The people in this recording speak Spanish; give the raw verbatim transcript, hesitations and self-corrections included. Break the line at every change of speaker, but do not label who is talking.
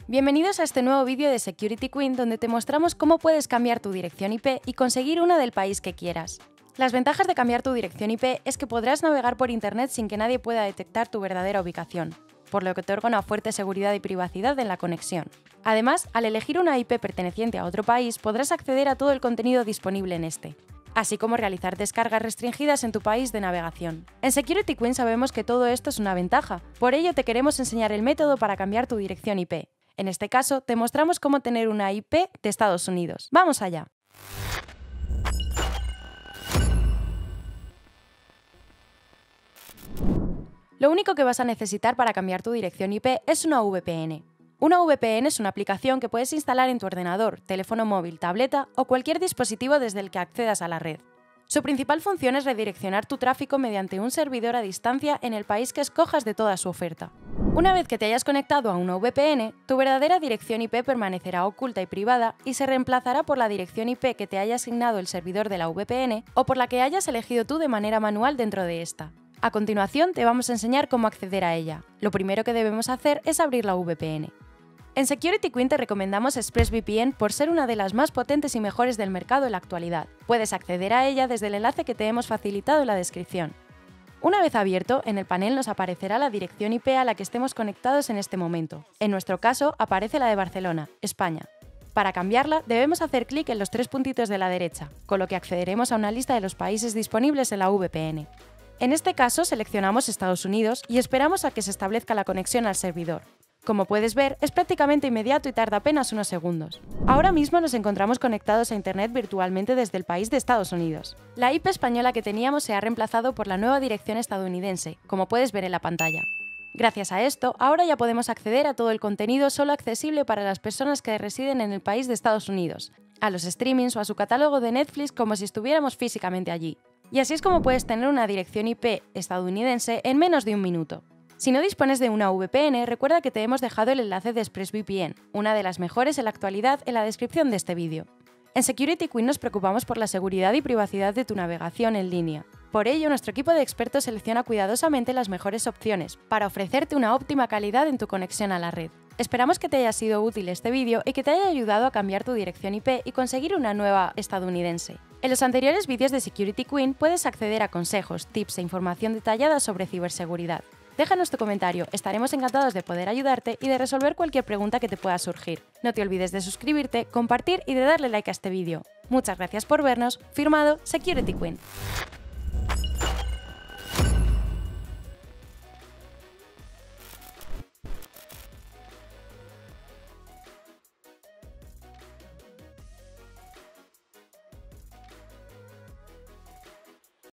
Bienvenidos a este nuevo vídeo de Security Queen, donde te mostramos cómo puedes cambiar tu dirección I P y conseguir una del país que quieras. Las ventajas de cambiar tu dirección I P es que podrás navegar por Internet sin que nadie pueda detectar tu verdadera ubicación, por lo que otorga una fuerte seguridad y privacidad en la conexión. Además, al elegir una I P perteneciente a otro país, podrás acceder a todo el contenido disponible en este, así como realizar descargas restringidas en tu país de navegación. En Security Queen sabemos que todo esto es una ventaja, por ello te queremos enseñar el método para cambiar tu dirección I P. En este caso, te mostramos cómo tener una I P de Estados Unidos. ¡Vamos allá! Lo único que vas a necesitar para cambiar tu dirección I P es una V P N. Una V P N es una aplicación que puedes instalar en tu ordenador, teléfono móvil, tableta o cualquier dispositivo desde el que accedas a la red. Su principal función es redireccionar tu tráfico mediante un servidor a distancia en el país que escojas de toda su oferta. Una vez que te hayas conectado a una V P N, tu verdadera dirección I P permanecerá oculta y privada y se reemplazará por la dirección I P que te haya asignado el servidor de la V P N o por la que hayas elegido tú de manera manual dentro de esta. A continuación, te vamos a enseñar cómo acceder a ella. Lo primero que debemos hacer es abrir la V P N. En Security Queen te recomendamos ExpressVPN por ser una de las más potentes y mejores del mercado en la actualidad. Puedes acceder a ella desde el enlace que te hemos facilitado en la descripción. Una vez abierto, en el panel nos aparecerá la dirección I P a la que estemos conectados en este momento. En nuestro caso, aparece la de Barcelona, España. Para cambiarla, debemos hacer clic en los tres puntitos de la derecha, con lo que accederemos a una lista de los países disponibles en la V P N. En este caso, seleccionamos Estados Unidos y esperamos a que se establezca la conexión al servidor. Como puedes ver, es prácticamente inmediato y tarda apenas unos segundos. Ahora mismo nos encontramos conectados a Internet virtualmente desde el país de Estados Unidos. La I P española que teníamos se ha reemplazado por la nueva dirección estadounidense, como puedes ver en la pantalla. Gracias a esto, ahora ya podemos acceder a todo el contenido solo accesible para las personas que residen en el país de Estados Unidos, a los streamings o a su catálogo de Netflix como si estuviéramos físicamente allí. Y así es como puedes tener una dirección I P estadounidense en menos de un minuto. Si no dispones de una V P N, recuerda que te hemos dejado el enlace de ExpressVPN, una de las mejores en la actualidad, en la descripción de este vídeo. En Security Queen nos preocupamos por la seguridad y privacidad de tu navegación en línea. Por ello, nuestro equipo de expertos selecciona cuidadosamente las mejores opciones para ofrecerte una óptima calidad en tu conexión a la red. Esperamos que te haya sido útil este vídeo y que te haya ayudado a cambiar tu dirección I P y conseguir una nueva estadounidense. En los anteriores vídeos de Security Queen puedes acceder a consejos, tips e información detallada sobre ciberseguridad. Déjanos tu comentario, estaremos encantados de poder ayudarte y de resolver cualquier pregunta que te pueda surgir. No te olvides de suscribirte, compartir y de darle like a este vídeo. Muchas gracias por vernos. Firmado Security Queen.